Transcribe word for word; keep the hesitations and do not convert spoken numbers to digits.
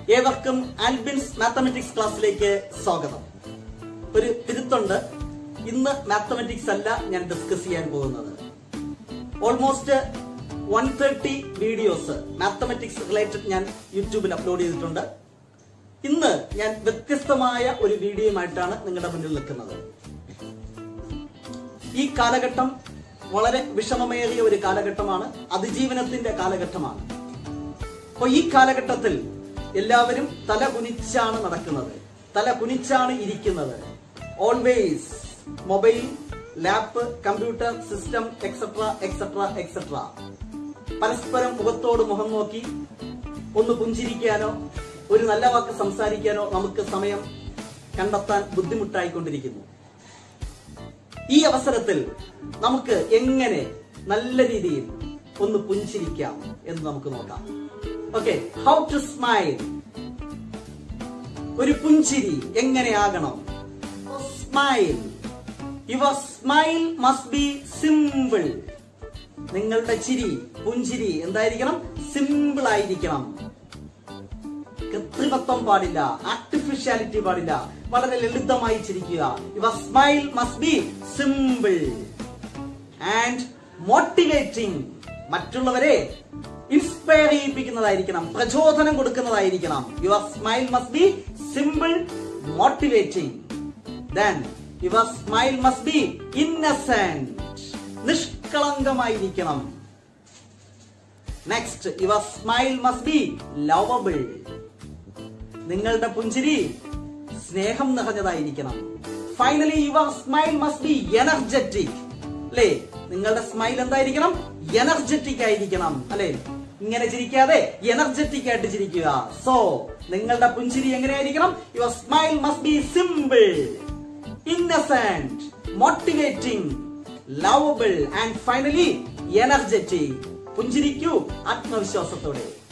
ഏവർക്കും ആൽബിൻസ് മാത്തമാറ്റിക്സ് ക്ലാസ്സിലേക്ക് സ്വാഗതം. ഒരു തിരുത്തുണ്ട്, ഇന്ന് മാത്തമാറ്റിക്സ് അല്ല ഞാൻ ഡിസ്കസ് ചെയ്യാൻ പോകുന്നത്. Almost one thirty videos mathematics related ഞാൻ യൂട്യൂബിൽ അപ്ലോഡ് ചെയ്തിട്ടുണ്ട്. ഇന്ന് ഞാൻ വ്യത്യസ്തമായ ഒരു വീഡിയോയുമായിട്ടാണ് നിങ്ങളുടെ മുന്നിൽ നിൽക്കുന്നത്. ഈ കാലഘട്ടം വളരെ വിഷമമേറിയ ഒരു കാലഘട്ടമാണ്, അതിജീവനത്തിന്റെ കാലഘട്ടമാണ്. അപ്പൊ ഈ കാലഘട്ടത്തിൽ എല്ലാവരും തല കുനിച്ചാണ് നടക്കുന്നത്, തല കുനിച്ചാണ് ഇരിക്കുന്നത്. Always mobile, lap, computer, system etcetera etcetera etcetera. പരസ്പരം മുഖത്തോട് മുഖം നോക്കി ഒന്ന് പുഞ്ചിരിക്കാനോ ഒരു നല്ല വാക്ക് സംസാരിക്കാനോ നമുക്ക് സമയം കണ്ടെത്താൻ ബുദ്ധിമുട്ടായിക്കൊണ്ടിരിക്കുന്നു. ഈ അവസരത്തിൽ നമുക്ക് എങ്ങനെ നല്ല രീതിയിൽ ഒന്ന് പുഞ്ചിരിക്കാം എന്ന് നമുക്ക് നോക്കാം. Okay, how to smile. ഒരു പുഞ്ചിരി എങ്ങനെയാകണം? Smile. Your smile must be simple. നിങ്ങളുടെ ചിരി, പുഞ്ചിരി എന്തായിരിക്കണം? സിമ്പിൾ ആയിരിക്കണം. കൃത്രിമത്വം പാടില്ല, ആർട്ടിഫിഷ്യാലിറ്റി പാടില്ല. വളരെ ലളിതമായി ചിരിക്കുക. Your smile must be simple and motivating. മറ്റുള്ളവരെ ഇൻസ്പയർ ചെയ്യിപ്പിക്കുന്നതായിരിക്കണം, പ്രചോദനം കൊടുക്കുന്നതായിരിക്കണം. Your smile must be simple, motivating. Then your smile must be innocent. നിഷ്കളങ്കമായിരിക്കണം. Next, your smile must be lovable. നിങ്ങളുടെ പുഞ്ചിരി സ്നേഹം നിറഞ്ഞതായിരിക്കണം. Finally your smile must be energetic. അല്ലേ, നിങ്ങളുടെ സ്മൈൽ എന്തായിരിക്കണം? എനർജറ്റിക് ആയിരിക്കണം. അല്ലെ, ഇങ്ങനെ ചിരിക്കാതെ എനർജറ്റിക് ആയിട്ട് ചിരിക്കുക. സോ നിങ്ങളുടെ പുഞ്ചിരി എങ്ങനെയായിരിക്കണം? Your smile must be simple, innocent, motivating, lovable and finally energetic. പുഞ്ചിരിക്കൂ ആത്മവിശ്വാസത്തോടെ.